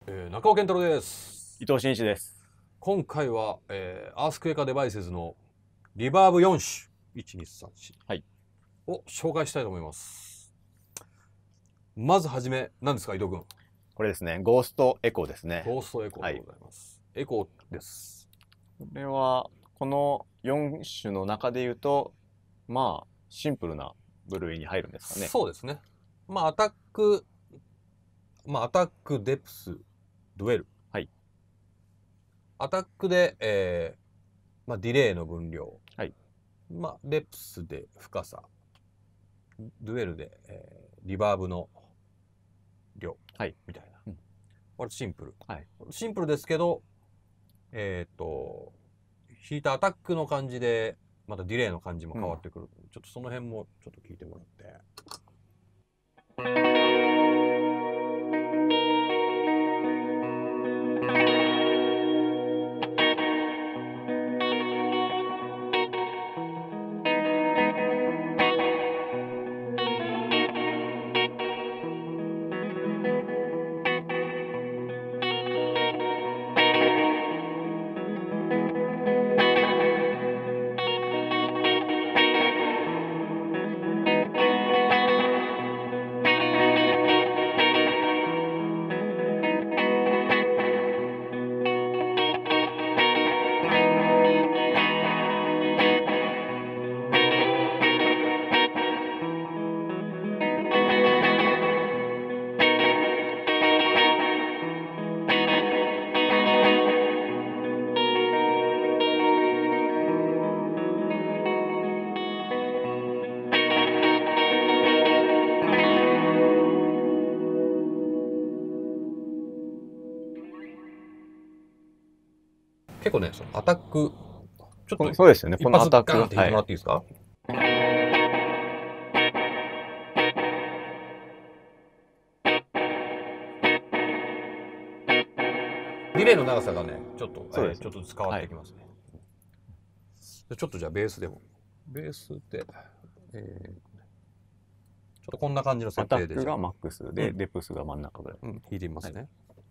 中尾健太郎です。 伊藤真一です。 今回は、アースクエイカーデバイセズのリバーブ4種1234を紹介したいと思います。まずはじめ何ですか伊藤君。 これですね、ゴーストエコーですね。 ゴーストエコーでございます。エコーです。 これはこの4種の中で言うとまあシンプルな部類に入るんですかね。 そうですね。まあアタック、デプス、ドゥエル。 はい。 アタックで、ディレイの分量。 はい。 デプスで深さ。ドゥエルで、リバーブの量。 はい。 みたいな。割とシンプル。 はい。 シンプルですけど、引いたアタックの感じで、またディレイの感じも変わってくる。ちょっとその辺もちょっと聞いてもらって。結構ね、そのアタック、ちょっとそうですよね。 一このアタック発ガーンって弾いてもらっていいですか？ディレイの長さがね、ちょっと、 そうですちょっとずつ変わってきますね。ちょっとじゃあベースでも。ベースで、ちょっとこんな感じの設アタ定でックがマックスで、デプスが真ん中ぐらい。 弾いてみますね。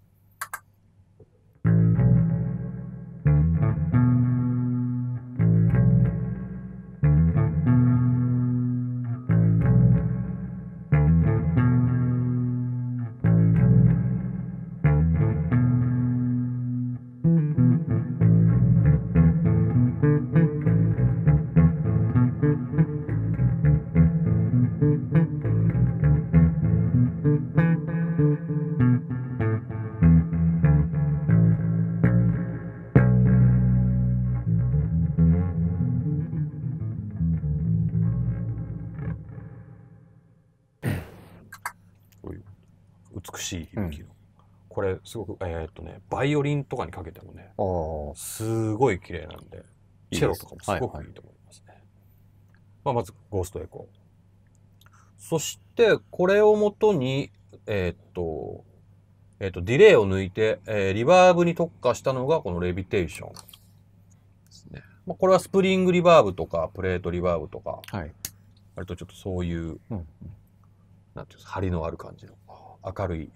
こういう美しい響きの。これすごく、バイオリンとかにかけてもね、すごい綺麗なんで、チェロとかもすごくいいと思いますね。まず、ゴーストエコー。そして、これをもとに、ディレイを抜いて、リバーブに特化したのがこのレビテーションですね。これはスプリングリバーブとか、プレートリバーブとか、割とちょっとそういう、なんていうんですか、張りのある感じの明るい。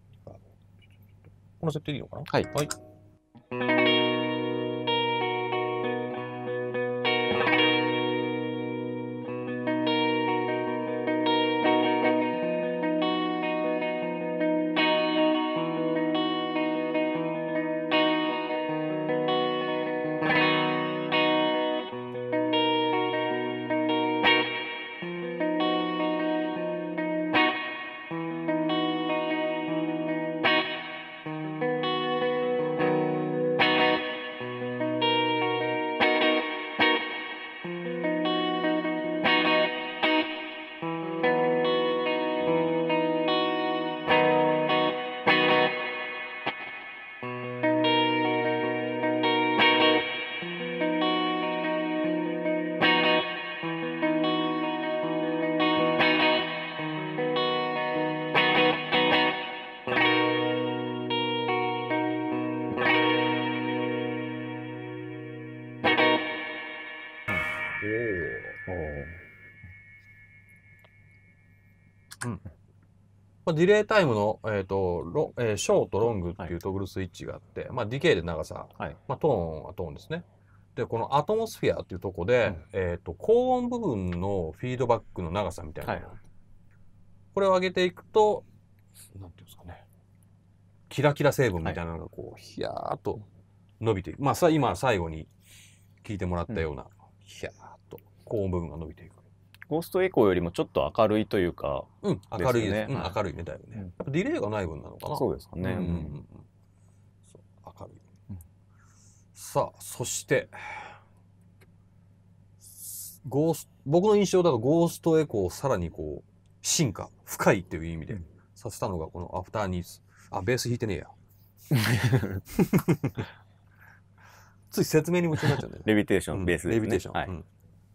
この設定でいいのかな？ はい。 ディレイタイムの、ショート、ロングっていうトグルスイッチがあって、ディケイで長さ、トーンはトーンですね。で、このアトモスフィアっていうところで、高音部分のフィードバックの長さみたいなの、これを上げていくと、なんていうんですかね、キラキラ成分みたいなのがこう、ヒヤーっと伸びていく。今最後に聞いてもらったような、ヒヤーっと高音部分が伸びていく。 ゴーストエコーよりもちょっと明るいというか、 明るいです。明るいね、だいぶね。やっぱディレイがない分なのかな。 そうですかね。 明るい。さあ、そして、僕の印象だとゴーストエコーをさらにこう、進化、深いっていう意味でさせたのがこのアフターニーズ。ベース弾いてねえや。つい説明に夢中になっちゃうんだよね。 レビテーション、ベースですね。 レビテーション。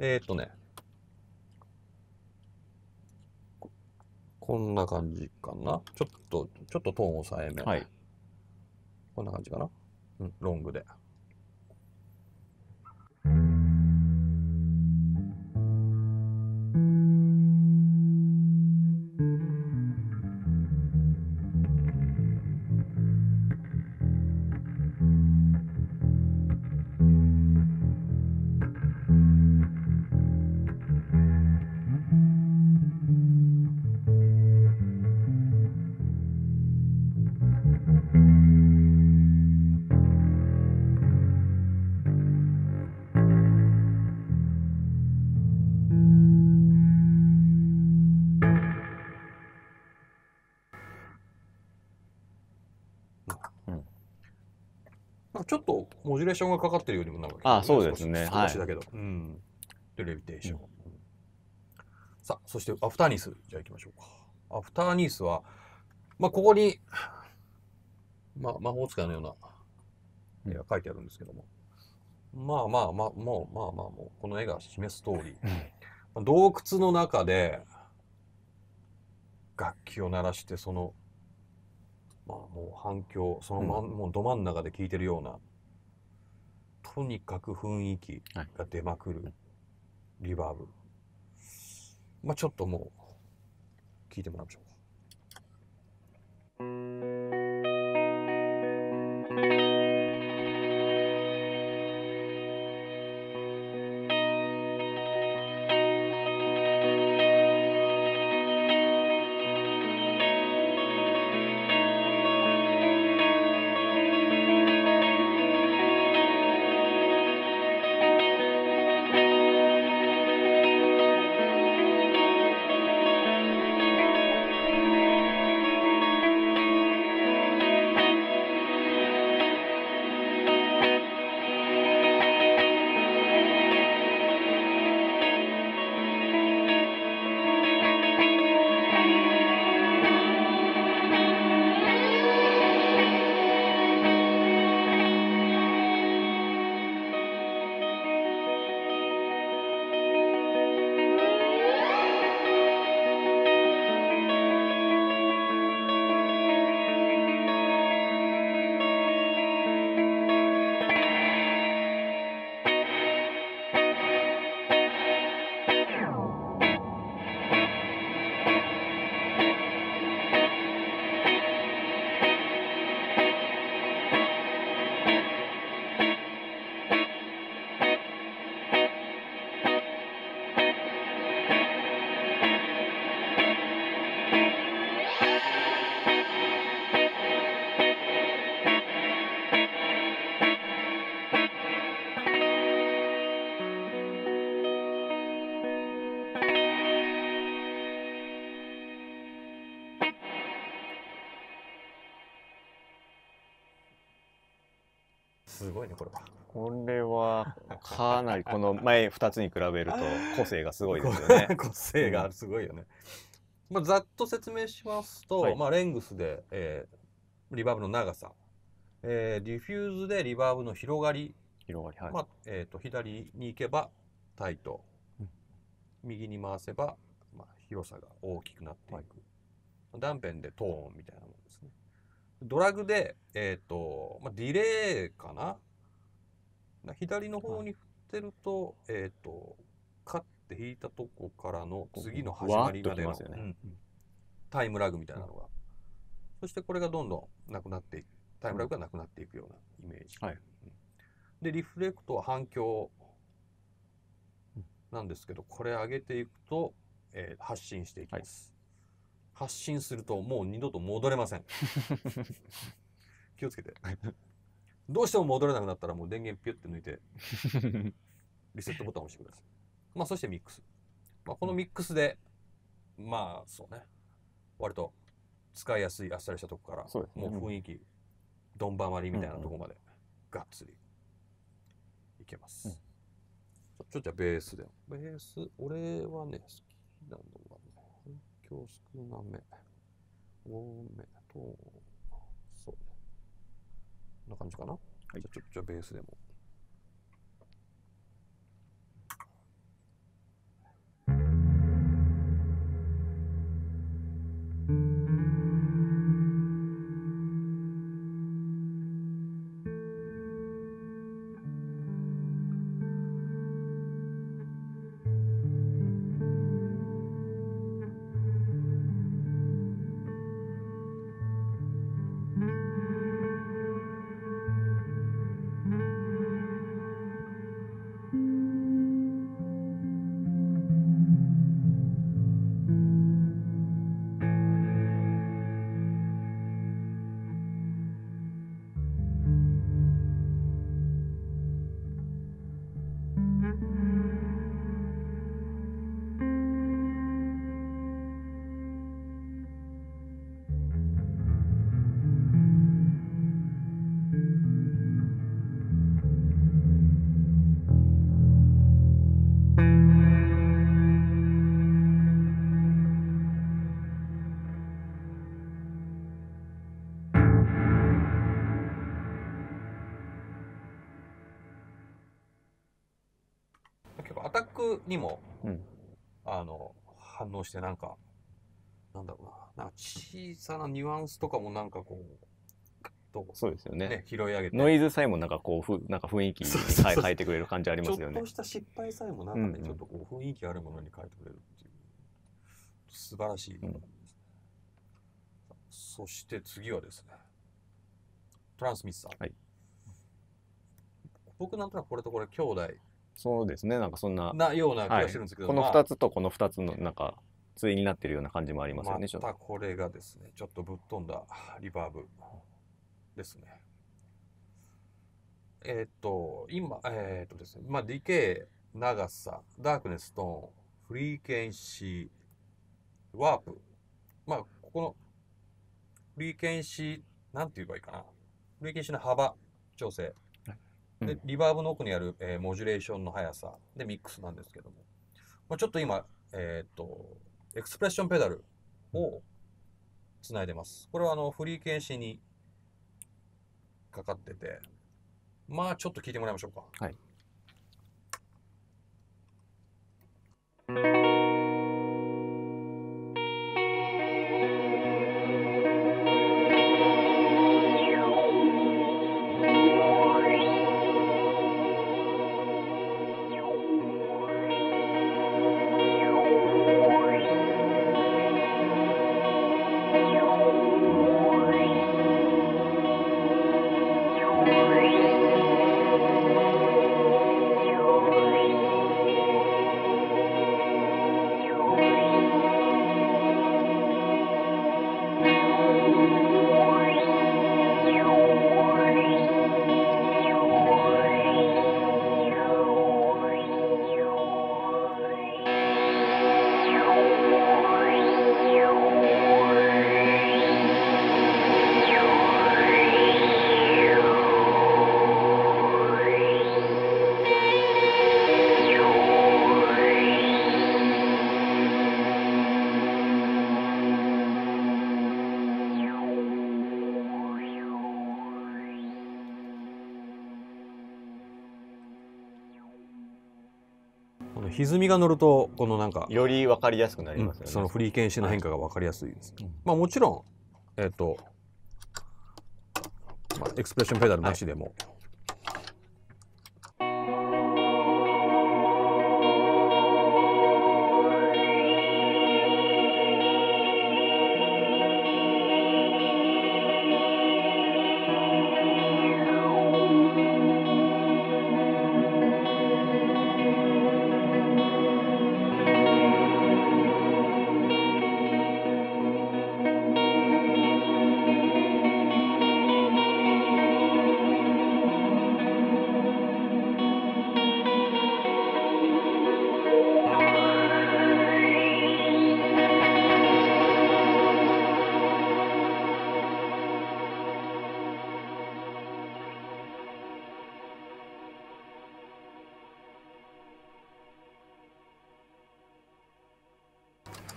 こんな感じかな。ちょっとトーン抑えめ。こんな感じかな。ロングで。ちょっとモジュレーションがかかってるようにもなるわけですね。そうですね。 少しだけど。で、レビテーション。さあ、そしてアフターニース。じゃあ行きましょうか。アフターニースは、ここに、魔法使いのような絵が描いてあるんですけども。もう、この絵が示す通り、洞窟の中で楽器を鳴らして、もう反響、もうど真ん中で聴いてるような、とにかく雰囲気が出まくるリバーブ。ちょっともう、聴いてもらいましょうか。すごいね、これは。 これはかなりこの前2つに比べると個性がすごいですよね。 個性がすごいよね。ざっと説明しますと、レングスで、リバーブの長さ、ディフューズでリバーブの広がり、左に行けばタイト、右に回せば、広さが大きくなっていく。断片でトーンみたいなものですね。ドラグで、ディレイかな。左の方に振ってると、カッて弾いたとこからの次の始まりまでの、 タイムラグみたいなのが、そしてこれがどんどんなくなっていく、タイムラグがなくなっていくようなイメージ、でリフレクトは反響なんですけど、これ上げていくと、発信していきます、発信するともう二度と戻れません気をつけてどうしても戻れなくなったらもう電源ピュッて抜いてリセットボタンを押してください。そしてミックス、このミックスでそうね、割と使いやすいあっさりしたとこから、もう雰囲気どんばまりみたいなとこまでがっつりいけます。ちょっとベースで、俺はね好きなのはね、反響少なめ、多めと、そうね、こんな感じかな。じゃあベースでも。結構アタックにも、反応してなんだろうな、小さなニュアンスとかもなんかこうそうですよね、 拾い上げて、 ノイズさえもなんかこうなんか雰囲気に変えてくれる感じありますよね。 ちょっとした失敗さえもなんかね、ちょっとこう雰囲気あるものに変えてくれるっていう素晴らしいものですね。そして次はですね、トランスミッサー。僕なんとなくこれとこれ兄弟。 そうですね、なんかそんなような気がしてるんですけど、 この2つとこの2つのなんか対になってるような感じもありますよね。 またこれがですね、ちょっとぶっ飛んだリバーブですね。今ですね、ディケイ、長さ、ダークネス、トーン、フリーケンシー、ワープ、ここのフリーケンシー、なんて言えばいいかな、フリーケンシーの幅調整で、リバーブの奥にある、モジュレーションの速さでミックスなんですけども、ちょっと今、エクスプレッションペダルをつないでます。これはフリーケンシーにかかってて、ちょっと聞いてもらいましょうか。歪みが乗るとこのなんかより分かりやすくなりますよね。 そのフリーケンシーの変化が分かりやすいです。もちろんエクスプレッションペダルなしでも、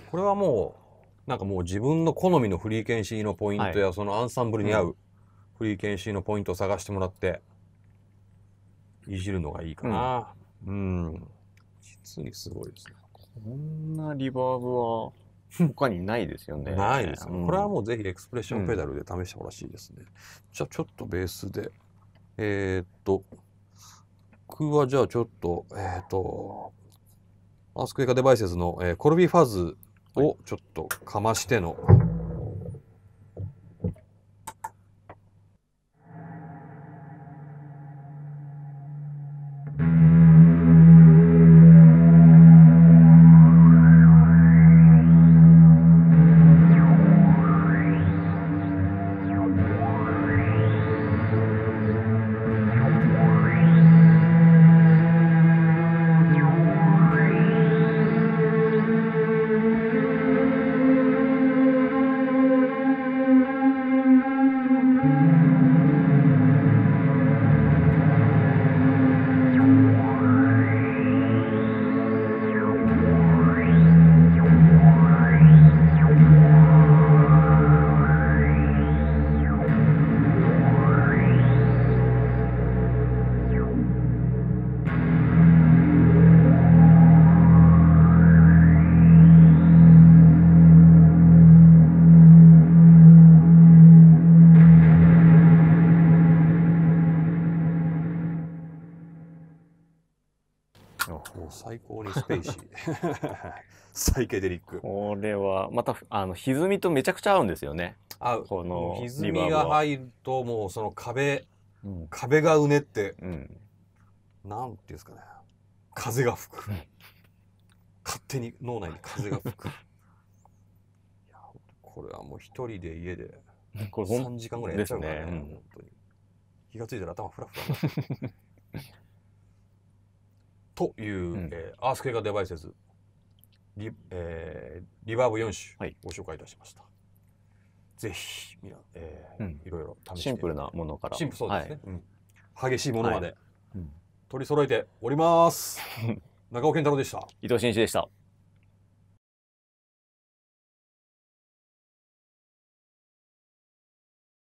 これはもうなんかもう自分の好みのフリーケンシーのポイントや、そのアンサンブルに合うフリーケンシーのポイントを探してもらっていじるのがいいかな。実にすごいですね。 こんなリバーブは他にないですよね。 ないですね。これはもうぜひエクスプレッションペダルで試してほしいですね。じゃあちょっとベースで僕はじゃあちょっとアースクエイカーデバイセスの、コルビーファズをちょっとかましての、もう最高にスペイシーサイケデリック。 これはまた歪みとめちゃくちゃ合うんですよね。 合う。この歪みが入るともうその壁がうねって、なんていうんですかね、風が吹く。勝手に脳内に風が吹く。いやこれはもう一人で家で3時間ぐらいやっちゃうからね。本当に気がついたら頭フラフラ。という、アースクエイカーデバイセスリバーブ4種ご紹介いたしました。ぜひいろいろ試してシンプルなものからそうですね、激しいものまで取り揃えております。中尾健太郎でした。 伊藤真一でした。